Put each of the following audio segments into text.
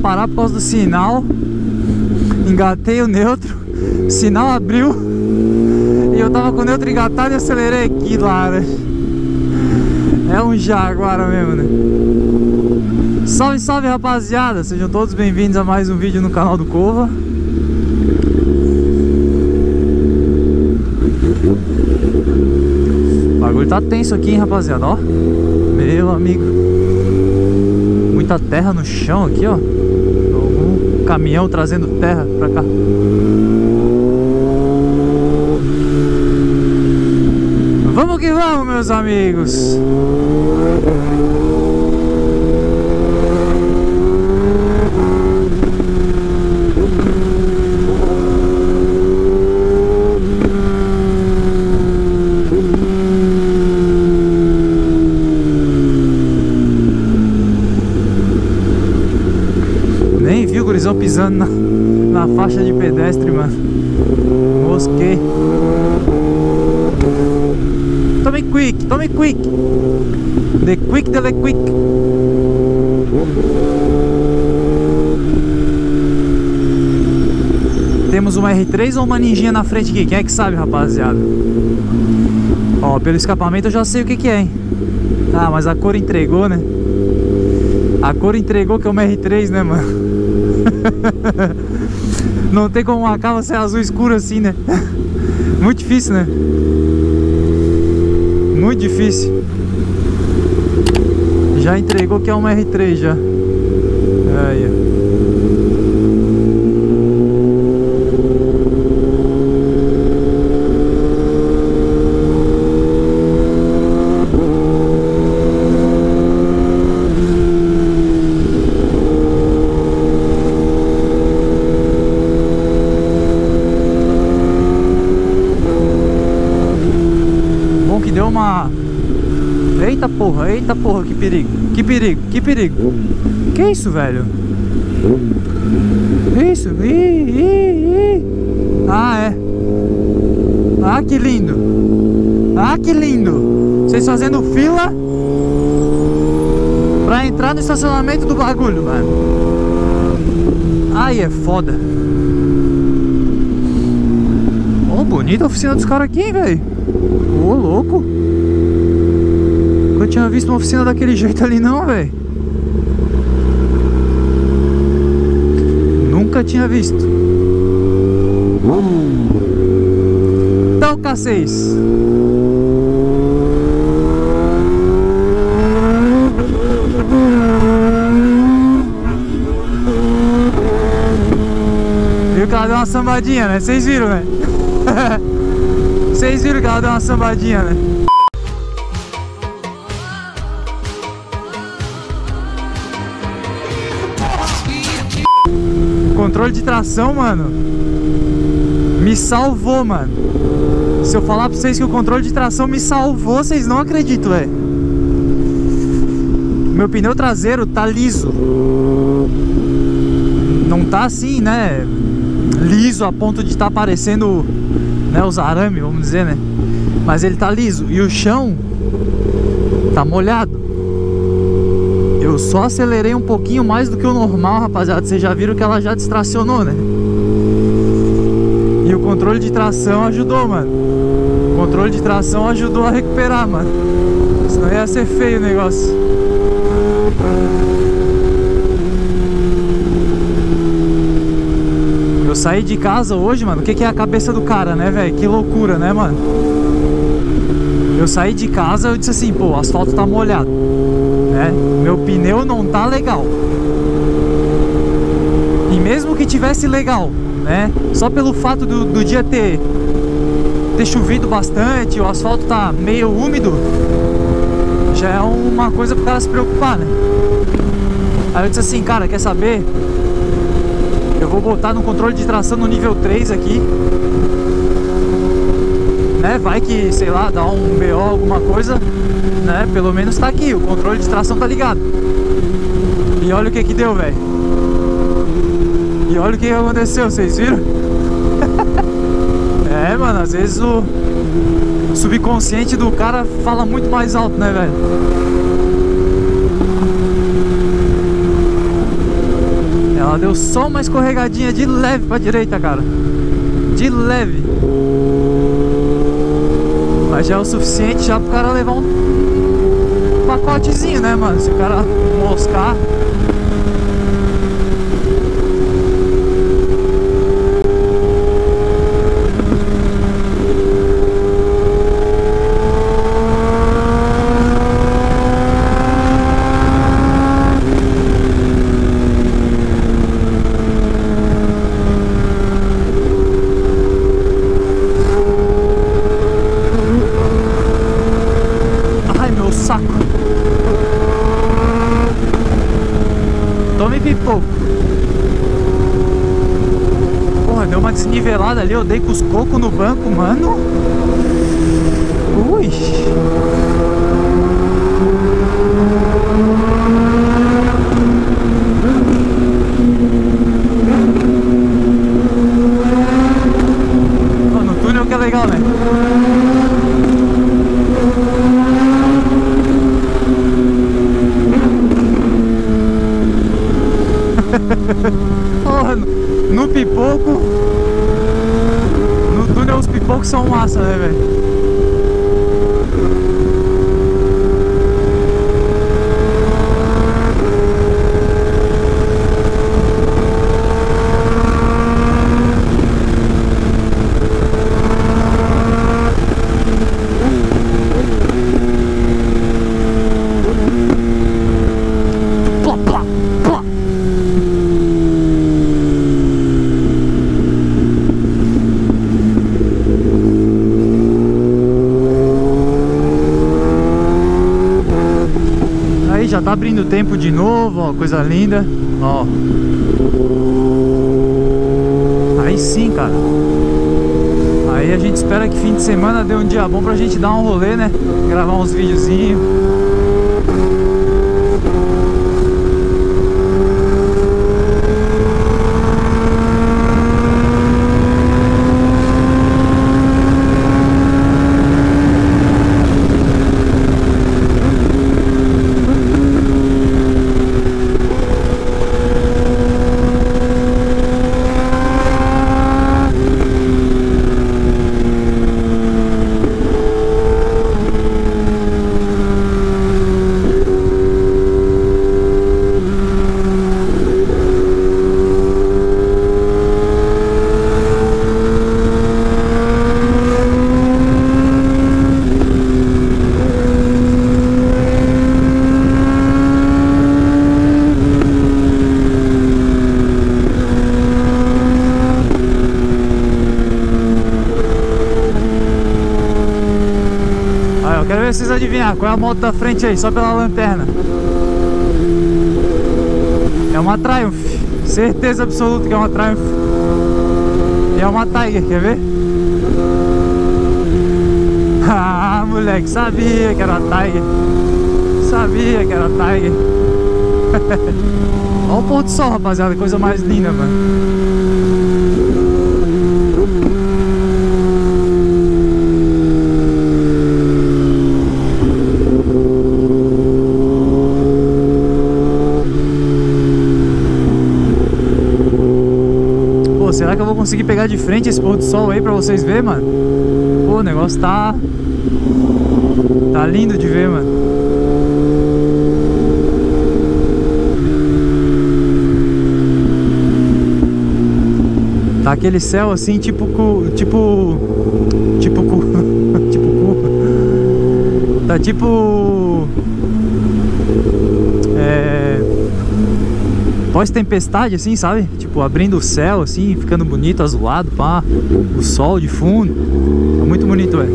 parar por causa do sinal. Engatei o neutro, o sinal abriu e eu tava com o neutro engatado e acelerei aqui lá, né? É um Jaguar mesmo, né? Salve, salve, rapaziada! Sejam todos bem-vindos a mais um vídeo no canal do Cova. O bagulho tá tenso aqui, hein, rapaziada, ó. Meu amigo. Muita terra no chão aqui, ó. Algum caminhão trazendo terra pra cá. Vamos que vamos, meus amigos. Nem vi o gurizão pisando na faixa de pedestre, mano. Mosquei. Tome quick, tome quick. The quick, the quick. Temos uma R3 ou uma ninjinha na frente aqui? Quem é que sabe, rapaziada? Ó, pelo escapamento eu já sei o que é, hein? Ah, mas a cor entregou, né? A cor entregou que é uma R3, né, mano? Não tem como uma cava ser azul escuro assim, né? Muito difícil, né? Muito difícil. Já entregou que é uma R3 já. Aí, ó. Deu uma... Eita porra, que perigo, que perigo, que perigo. Que isso, velho? Isso, Ah, é. Ah, que lindo. Ah, que lindo. Vocês fazendo fila pra entrar no estacionamento do bagulho, mano. Ai, é foda. Ó, bonita a oficina dos caras aqui, velho. Ô, louco. Nunca tinha visto uma oficina daquele jeito ali não, velho. Nunca tinha visto. Então, K6. Viu que ela deu uma sambadinha, né? Vocês viram, né? Vocês viram que ela deu uma sambadinha, né? Controle de tração, mano, me salvou, mano. Se eu falar pra vocês que o controle de tração me salvou, vocês não acreditam, velho. Meu pneu traseiro tá liso. Não tá assim, né, liso a ponto de tá aparecendo, né, os arames, vamos dizer, né? Mas ele tá liso. E o chão tá molhado. Eu só acelerei um pouquinho mais do que o normal, rapaziada. Vocês já viram que ela já distracionou, né? E o controle de tração ajudou, mano. O controle de tração ajudou a recuperar, mano. Senão ia ser feio o negócio. Eu saí de casa hoje, mano. O que é a cabeça do cara, né, velho? Que loucura, né, mano? Eu saí de casa, eu disse assim, pô, o asfalto tá molhado, né? Meu pneu não tá legal. E mesmo que tivesse legal, né? Só pelo fato do dia ter chovido bastante, o asfalto tá meio úmido, já é uma coisa pro cara se preocupar, né? Aí eu disse assim, cara, quer saber? Eu vou botar no controle de tração no nível 3 aqui, né? Vai que, sei lá, dá um BO, alguma coisa, né? Pelo menos tá aqui, o controle de tração tá ligado. E olha o que deu, velho. E olha o que aconteceu, vocês viram? É, mano, às vezes o subconsciente do cara fala muito mais alto, né, velho? Ela deu só uma escorregadinha de leve pra direita, cara. De leve. Mas já é o suficiente já pro cara levar um pacotezinho, né, mano? Se o cara moscar. Tome pipoco. Porra, deu uma desnivelada ali. Eu dei com os cocos no banco, mano. Ui. Oh, no túnel que é legal, né? Porra, no pipoco. No túnel os pipocos são massa, né, velho? Já tá abrindo tempo de novo, ó, coisa linda, ó. Aí sim, cara. Aí a gente espera que fim de semana dê um dia bom pra gente dar um rolê, né? Gravar uns videozinhos. Quero ver vocês adivinhar qual é a moto da frente aí, só pela lanterna. É uma Triumph, certeza absoluta que é uma Triumph. E é uma Tiger, quer ver? Ah, moleque, sabia que era Tiger. Sabia que era Tiger. Olha o pôr do sol, rapaziada, coisa mais linda, mano. Será que eu vou conseguir pegar de frente esse pôr do sol aí pra vocês verem, mano? Pô, o negócio tá lindo de ver, mano. Tá aquele céu assim, tipo tá tipo pós-tempestade, assim, sabe? Tipo, abrindo o céu, assim, ficando bonito, azulado, pá. O sol de fundo. Tá muito bonito, velho.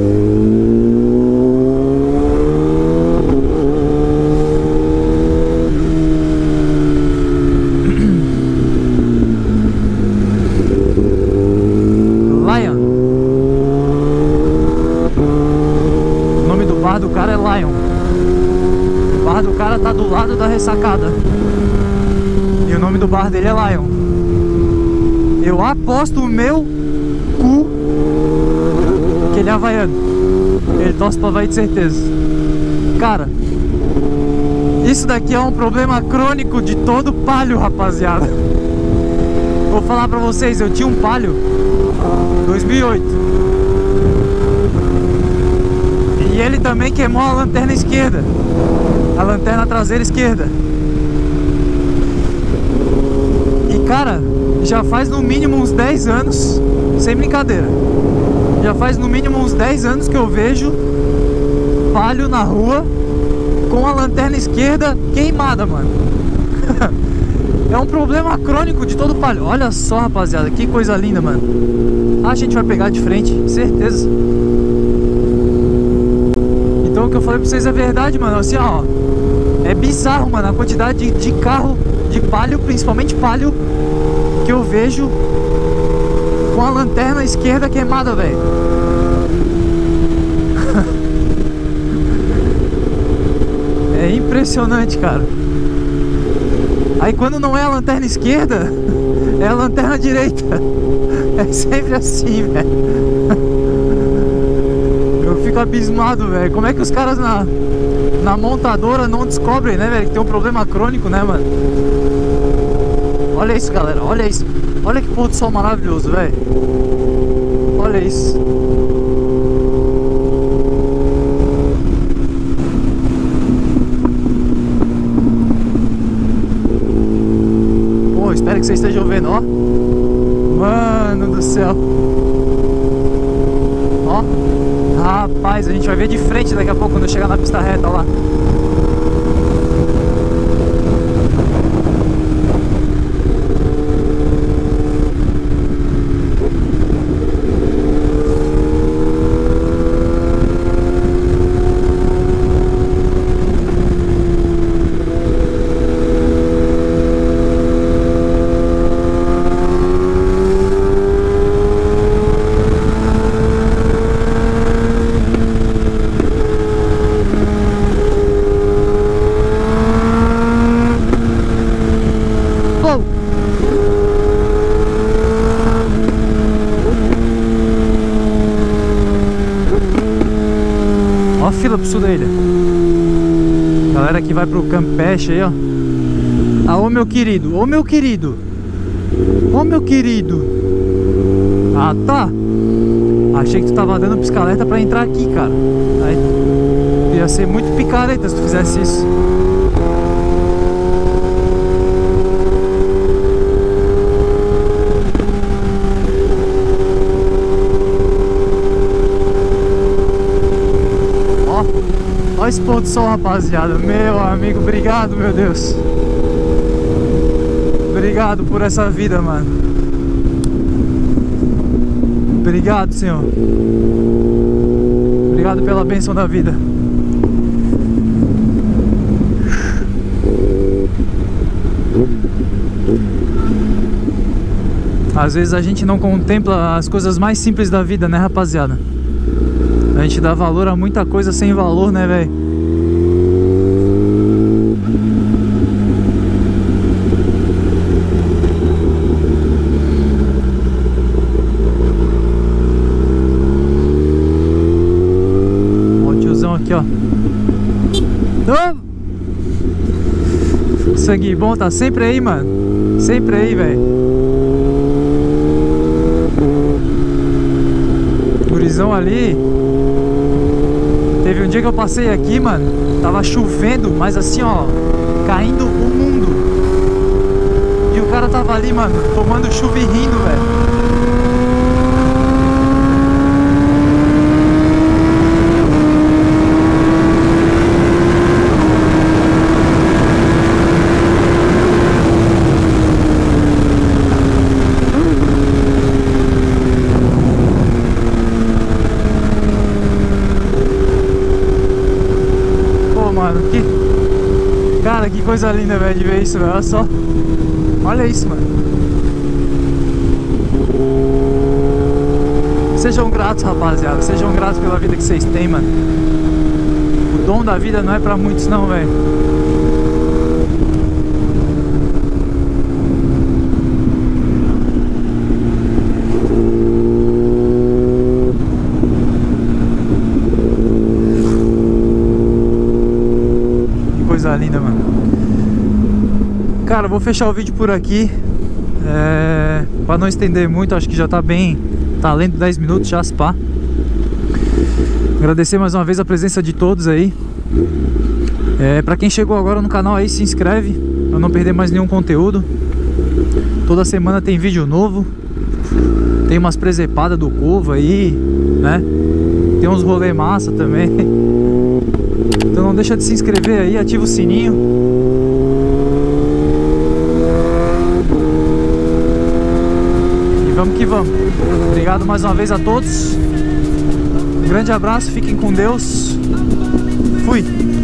Lion. O nome do bar do cara é Lion. O bar do cara tá do lado da ressacada. E o nome do bar dele é Lion. Eu aposto o meu cu que ele é havaiano. Ele torce pra Havaí de certeza. Cara, Isso daqui é um problema crônico de todo Palio, rapaziada. Vou falar pra vocês, eu tinha um Palio 2008 e ele também queimou a lanterna esquerda, a lanterna traseira esquerda. E cara, já faz no mínimo uns 10 anos, sem brincadeira, já faz no mínimo uns 10 anos que eu vejo Palio na rua com a lanterna esquerda queimada, mano. É um problema crônico de todo Palio. Olha só, rapaziada, que coisa linda, mano. A gente vai pegar de frente, certeza. Então o que eu falei pra vocês é verdade, mano. Assim, ó, é bizarro, mano, a quantidade de carro, de Palio, principalmente Palio, que eu vejo com a lanterna esquerda queimada, velho. É impressionante, cara. Aí quando não é a lanterna esquerda, é a lanterna direita. É sempre assim, velho. Eu fico abismado, velho. Como é que os caras na montadora não descobrem, né, velho, que tem um problema crônico, né, mano? Olha isso, galera. Olha isso. Olha que pôr do sol maravilhoso, velho. Olha isso. Espero que vocês estejam vendo, ó. Mano do céu. Ó. Rapaz, a gente vai ver de frente daqui a pouco quando eu chegar na pista reta lá. Ó a fila pro sul da ilha. Galera que vai pro Campeche aí, ó. Ah, ô meu querido, ô meu querido. Ô meu querido. Ah, tá. Achei que tu tava dando pisca-alerta pra entrar aqui, cara. Aí ia ser muito picareta se tu fizesse isso. Olha esse pôr do sol, rapaziada. Meu amigo, obrigado, meu Deus. Obrigado por essa vida, mano. Obrigado, Senhor. Obrigado pela bênção da vida. Às vezes a gente não contempla as coisas mais simples da vida, né, rapaziada? A gente dá valor a muita coisa sem valor, né, velho? Ó, o tiozão aqui, ó. Sangue bom tá sempre aí, mano. Sempre aí, velho. Gurizão ali. Teve um dia que eu passei aqui, mano, tava chovendo, mas assim, ó, caindo o mundo. E o cara tava ali, mano, tomando chuva e rindo, velho. Cara, que coisa linda, velho, de ver isso, velho. Olha só. Olha isso, mano. Sejam gratos, rapaziada. Sejam gratos pela vida que vocês têm, mano. O dom da vida não é pra muitos, não, velho. Que coisa linda, mano. Cara, eu vou fechar o vídeo por aqui. Pra não estender muito, acho que já tá bem. Tá além de 10 minutos já, se pá. Agradecer mais uma vez a presença de todos aí. Pra quem chegou agora no canal aí, se inscreve pra não perder mais nenhum conteúdo. Toda semana tem vídeo novo. Tem umas presepadas do Corvo aí, né? Tem uns rolê massa também. Então não deixa de se inscrever aí, ativa o sininho. E vamos que vamos. Obrigado mais uma vez a todos. Um grande abraço, fiquem com Deus. Fui!